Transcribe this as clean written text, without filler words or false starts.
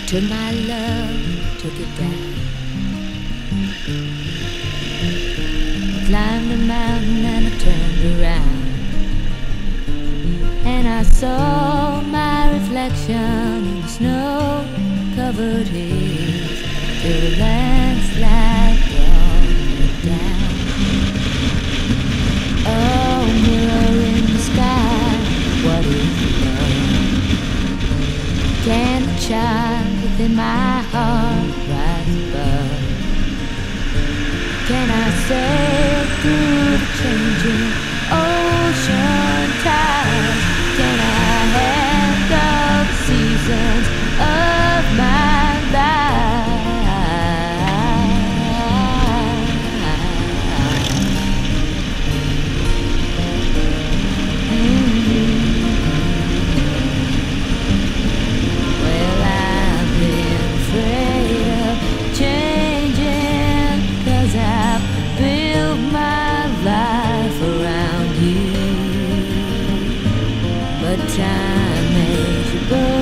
Took my love, took it down. I climbed a mountain and I turned around, and I saw my reflection in the snow-covered hills till the landslide brought me down. Oh, mirror in the sky, what is love? Can the child within my heart rise above? Can I sail through the changing ocean tides? Can I handle the seasons of my life? Well, I've been afraid of changing, 'cause I've built my life around you. But time makes you burn.